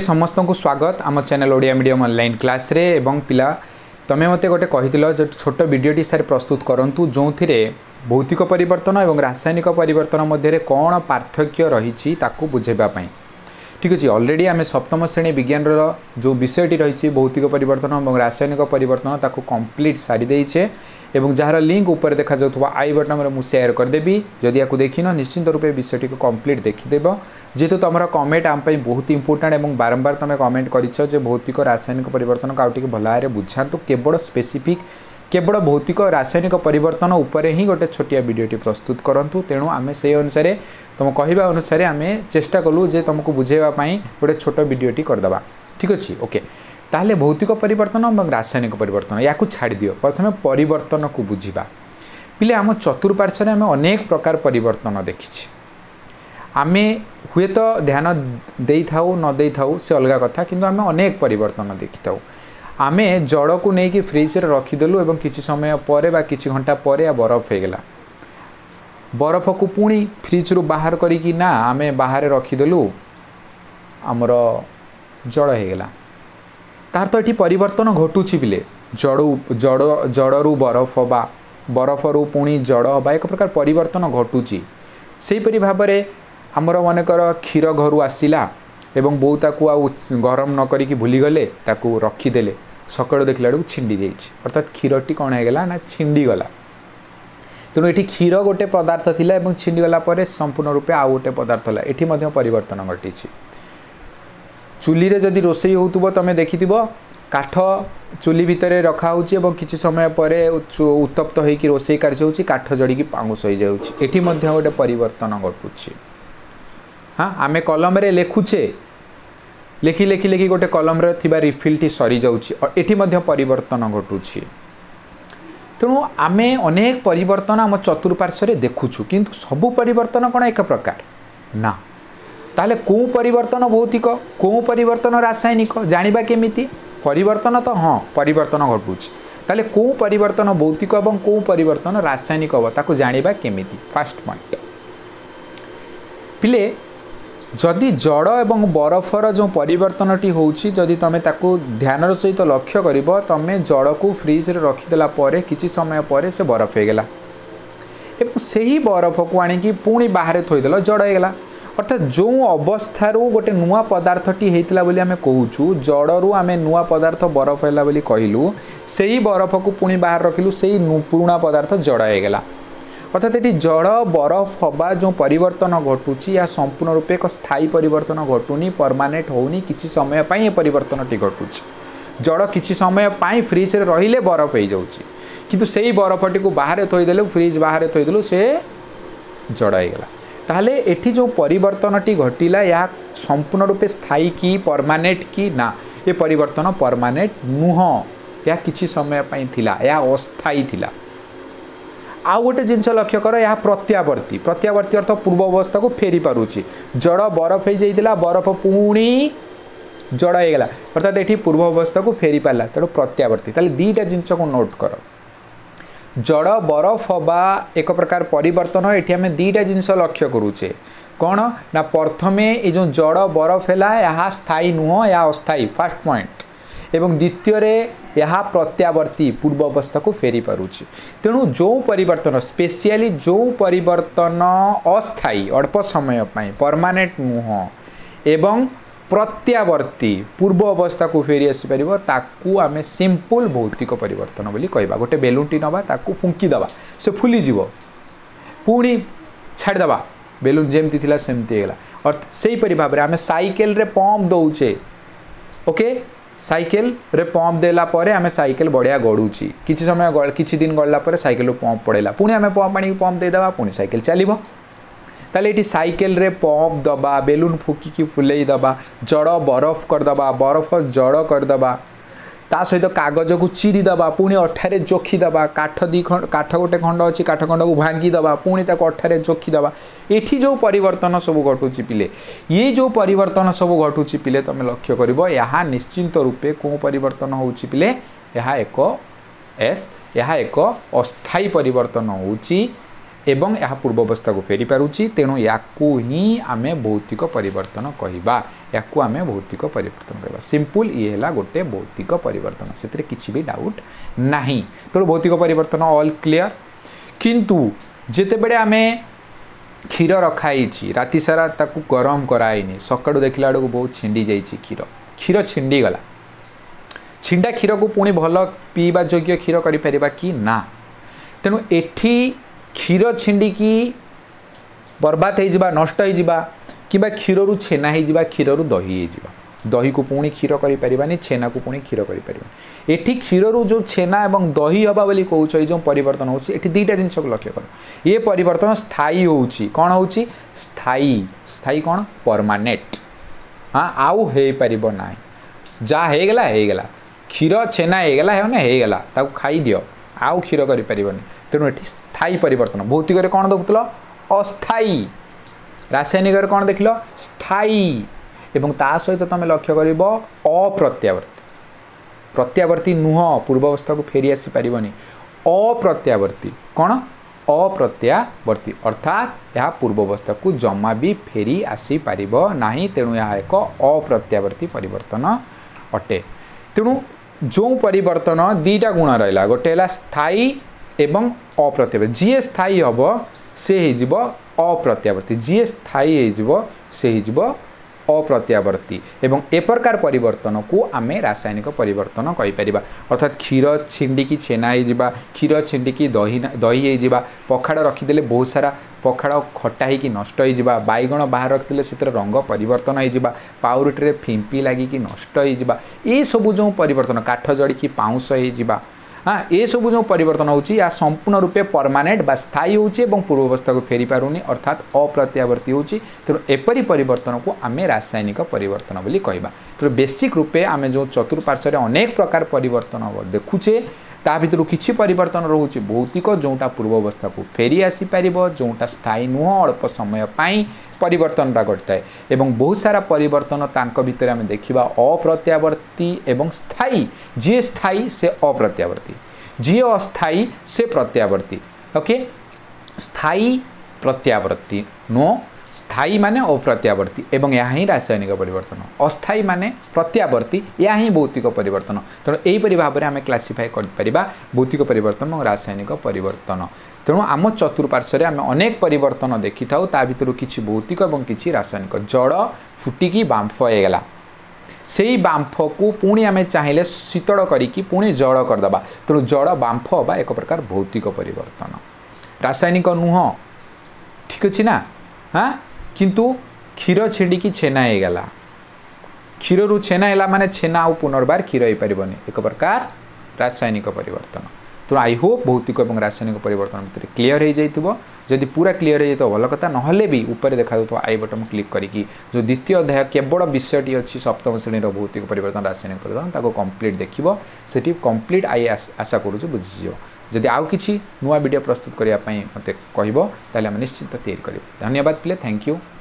समस्त को स्वागत आम channel Odia medium online class रे एवं पिला तमें मते गोटे कहिथिलो जे छोट वीडियोटी सारे प्रस्तुत करंतु जोंथिरे भौतिक परिवर्तन और रासायनिक परिवर्तन मध्य कौन पार्थक्य रही ताकू बुझेबा पई। ठीक अच्छे ऑलरेडी आम सप्तम श्रेणी विज्ञान जो विषयटी रही भौतिक परिवर्तन और रासायनिक परिवर्तन ताकू कंप्लीट सारी देइछे एवं जार लिंक ऊपर देखा जाउथबा आई बटन में मुझे शेयर करदेवी जदि या देखिन निश्चिंत रूपे विषयटी को कंप्लीट देखीदेव जेहेतु तुम कमेंट आम बहुत इंपोर्टेंट और बारंबार तुम कमेंट कर भौतिक रासायनिक परिवर्तन का आउटे भल भाव बुझातु केवल स्पेसिफिक केवल भौतिक रासायनिक परिवर्तन उपरे ही गोटे छोटिया वीडियोटी प्रस्तुत करंतु तेणु आम से अनुसार तुम कहवा अनुसार आम चेष्टा कलु जे तुमको बुझेवाई गोटे छोट वीडियोटी करदे। ठीक अच्छे ओके ताहले भौतिक परिवर्तन और रासायनिक परिवर्तन या छाड़ दियो प्रथम परिवर्तन को बुझा पिले आम चतुर्पार्श्व आम अनेक प्रकार परिवर्तन देखी आमे हुए तो ध्यान दे थाउ न दे थाउ से अलग कथा किंतु आमे अनेक परिवर्तन देखी थाउ आमे जड़ को लेकिन फ्रिज रे रखीदेलु एवं किसी समय पर बा किसी घंटा पर या बरफ हो गला बरफ को पुणी फ्रिज रु बाहर करी ना आमे बाहर रखीदेलु आमर जड़ हो गला तार तो ये परिवर्तन घटुची पिले जड़ू बरफ बा बरफ रु पुणी जड़ बा एक प्रकार परिवर्तन घटुची से परी भाव में आमर मनकर क्षीर घर आसला एवं बो ताकू गरम न करी भूलीगले ताकू रखीदे सकाल देखला बेलू छिंडी जाइए अर्थात क्षीरटी कौन होगा ना छिंडी गला तेणु ये क्षीर गोटे पदार्थ थिला एवं छिंडी गला परे संपूर्ण रूपे आउ गोटे पदार्थ है ये परिवर्तन घटी चुली रे जदि रोसई होतुबो तमे देखिथिबो काठ चुली भितर रखा होची एवं किछि समय परे उत्तप्त होइकी रोसई कार्य होची काठ जड़ी की पांगुस हो जाउची एठी मध्ये गोटे परिवर्तन घटुची। हाँ आमे कलम रे लेखुचे लेखि लेखि लेखि गोटे कलम रे थिबा रिफिल टी सरी जाउची और एठी मध्ये परिवर्तन घटुची। तेणु आमे अनेक परिवर्तन आम चतुर्पार्श्व रे देखुछु किंतु सबु परिवर्तन कोन एक प्रकार ना ताले को परिवर्तन भौतिक को परिवर्तन रासायनिक जानिबा केमिति परिवर्तन तो हाँ परिवर्तन घटुची ताले को परिवर्तन भौतिक और को परिवर्तन रासायनिक हम ताकू जानिबा केमिति। फास्ट पॉइंट पिले जदि जड़ एवं बरफर जो परिवर्तनटी होउची जदि तमे ताकू ध्यान सहित लक्ष्य करिबो तमे जड़ को फ्रिज रे रखिदेला परे किछि समय परे से बरफ हो गला एवं सही बरफ को आनिकी पुणी बाहर थोइदेल जड़ हो गला अर्थात जो अवस्थारू गोटे नुआ पदार्थटी होता बोली आम कहूँ जड़ू आम नुआ पदार्थ बरफ है बोली कहलु से ही बरफ को पुणी बाहर रखिलु से ही पुराणा पदार्थ जड़ होगला अर्थात ये जड़ बरफ हवा जो परिवर्तन घटुची या संपूर्ण रूपे एक स्थायी परिवर्तन घटुनी परमानेंट होनी किसी समय ये परिवर्तन टी घटुची जड़ किसी समय फ्रिज रे रहिले बरफ हो जाउची किंतु से ही बरफटी को बाहर थोइदेलु फ्रिज बाहर थोइदेलु से जड़ होगला ताहले एठी जो परिवर्तनटी घटिला या संपूर्ण रूपे स्थायी की परमानेंट की ना ये परिवर्तन परमानेंट नुह या किछि समय पई थिला या अस्थायी थिला। आ गोटे जिनस लक्ष्य कर या प्रत्यावर्ती प्रत्यावर्ती अर्थ पूर्व अवस्था को फेरी पारुची जड़ बरफ हो जाइतिला बरफ पुणी जड़ हो गला अर्थात एठी पूर्व अवस्था को फेरी पाला तेणु प्रत्यावर्ती ताहले दीटा जिनस को नोट कर जड़ बरफ हवा एक प्रकार परिवर्तन ये आम दीटा जिनस लक्ष्य करुचे कौन ना प्रथमे ये जो जड़ बरफ है यह स्थायी नुह या अस्थायी फास्ट पॉइंट एवं द्वितीय यह प्रत्यावर्ती पूर्व अवस्था को फेरी पारुची तेणु जो परिवर्तन स्पेशली जो परिवर्तन अस्थायी अल्प समय परमानेंट नुह एवं प्रत्यावर्ती पूर्व अवस्था को फेरी आसीपर ताकू आम सिंपल भौतिक परिवर्तन बोली कहबा गोटे बेलूनटी नवा ताकू फुंकी दबा से फुली जीव पुणी छाड़दबा बेलून जेमती थिला सेमती होगला और से परी भाव में आम साइकेल रे पंप दौचे ओके साइकेल रे पंप देला परे आम साइकेल बढ़िया गड़ुची किसी समय किसी दिन गड़ला परे साइकेल पंप पड़ेला पुणी आम पंप आनी पंप देदेबा पुणी साइकेल चलो ताले ये साइकेल रे पंप दबा बेलून फुकी फुले दबा जड़ बरफ करदबा बरफ जड़ करदबा ता सहित कागज को चिरी दबा पुणी अठारे जोखी दबा काठ काठ गोटे खंड अच्छी काठ खंड को भांगी दबा पुणी ताको अठारे जोखी दबा एठी जो परिवर्तन सब घटुची पिले ये जो परिवर्तन सब घटुची पिले तुम लक्ष्य करिबो यहाँ निश्चिंत रूपे को परिवर्तन होउची पिले यहाँ एक एक अस्थायी परिवर्तन होउची एवं यह पूर्वावस्था को फेरी पारुछि तेणु याकू ही आमे भौतिक परिवर्तन कहबा याकू आमे भौतिक परिवर्तन कहबा सिंपल ये हैला गोटे भौतिक परिवर्तन सेतरे किछि भी डाउट नाही तो भौतिक परिवर्तन ऑल क्लियर किंतु जेते बेडे आमे क्षीर रखाई राति सारा ताकू गरम कराइनी सकाळु देखला बेडू बहुत छिंडी जाइछि क्षीर छिंडी गला छिंडा क्षीर को पुणी भल पीवा योग्य क्षीर करि परिबा कि ना तेणु एठी क्षीर छिंडिकी बर्बाद हो जावा नष्ट हो जावा कि क्षीर रु छेना हो क्षीर रु दही हो दही को पुणी क्षीर करि परिबानी छेना को पुणी क्षीर करि परिबानी एठी क्षीर रु जो छेना एवं दही हबा बोली कहउछ ए जो परिवर्तन होछि एठी दुईटा जिनिस को लक्ष्य कर ये परिवर्तन स्थायी होछि कोन होछि स्थायी स्थायी कोन परमानेंट हां आउ हे परिबो नाही जा हे गेला क्षीर छेना हे गेला ताको खाई दियो आउ क्षीर करि परिबनी तेणु एठी स्थायी परिवर्तन भौतिक रे कोन देखुतलो अस्थायी रासायनिक रे कोन देखिलो स्थायी एवं ता सहित तमे लक्ष्य करिवो अप्रत्यावर्ती प्रत्यावर्ती नुह पूर्वावस्था को फेरी आसी परिबनी अप्रत्यावर्ती कोन अप्रत्यावर्ती अर्थात यह पूर्वावस्था को जमा भी फेरी आसी परिबो नाही तेणु यह एक अप्रत्यावर्ती परिवर्तन अटे तेणु जो परिवर्तन दीटा गुण रहा गोटे है स्थायी एवं अप्रत्यावर्ती जी स्थायी हम से हो अप्रत्यावर्ती जी स्थायी हो से हो अप्रत्यावर्ती एवं ए प्रकार परिवर्तन को आमे रासायनिक परिवर्तन कहि अर्थात क्षीर छिंडिकी छेना हो क्षीर छिंडिकी दही हो पखाड़ रखीदे बहुत सारा पखाड़ खटा होगी नष्ट हो बैगण बाहर रखिले से रंग परिवर्तन हो पाउरुटी फिंपी लगिकी नष्ट हो सब जो परिवर्तन काठ जड़िकी पाउंश हो हाँ ये सब जो परिवर्तन होची या संपूर्ण रूपे परमानेंट बा स्थायी होची पूर्वावस्था को फेरी पारुनी अर्थात अप्रत्यावर्ती होची तेणु एपरी परिवर्तन को आमे रासायनिक परिवर्तन बोली कहबा तो बेसिक रूपे आमे जो चतुर्पार्श्व अनेक प्रकार परिवर्तन देखुचे ता भितर किछि परिवर्तन रोचे भौतिक जोटा पूर्वावस्था को फेरी आसी पारिबो जोटा स्थायी नुह अल्प समय पाई परिवर्तनटा घटाए एवं बहुत सारा परिवर्तन तांको भितर आमे देखिबा अप्रत्यावर्ती एवं स्थायी जी स्थायी से अप्रत्यावर्ती जी अस्थायी से प्रत्यावर्ती ओके स्थायी प्रत्यावर्ती नो स्थायी माने अप्रत्यावर्ती एवं यह ही रासायनिक परिवर्तन अस्थायी माने प्रत्यावर्ती यह ही भौतिक परिवर्तन तेणु यहीपरि भाव में आम क्लासीफाए कर भौतिक परिवर्तन और रासायनिक परिवर्तन तेणु आम चतुर्पार्श्व आम अनेक परिवर्तन देखी था ता भीतर किछि भौतिक और किछि रासायनिक जड़ फुटिकी बांफ होगला से बांफ को पुणी आम चाहिए शीतल करिकी पुणी जड़ करदे तेणु जड़ बांफ बा एक प्रकार भौतिक परिवर्तन रासायनिक नुह ठीक अच्छे ना हाँ किंतु क्षीर छिंडिकी छेना होगला क्षीर रु छेना है माने छेना आउ पुनर्बार क्षीर हो पारबनी एक प्रकार रासायनिक परिवर्तन तो आई होप भौतिक और रासायनिक परिवर्तन भितर क्लीयर हो जाइथिबो जदि पूरा क्लीयर हो जाए भल कथा नहले भी ऊपर देखा तो आई बटन क्लिक करिकी जो द्वितीय अध्याय केवल विषयटी अच्छी सप्तम श्रेणी भौतिक परिवर्तन रासायनिक परिवर्तन ताको कंप्लीट देखिबो सेठी कंप्लीट आई आशा करूछु बुझियो जदि आउ किछि नुआ वीडियो प्रस्तुत करिया पई मते कहबो ताले हम निश्चित तैयारी करिबो धन्यवाद प्ले थैंक यू।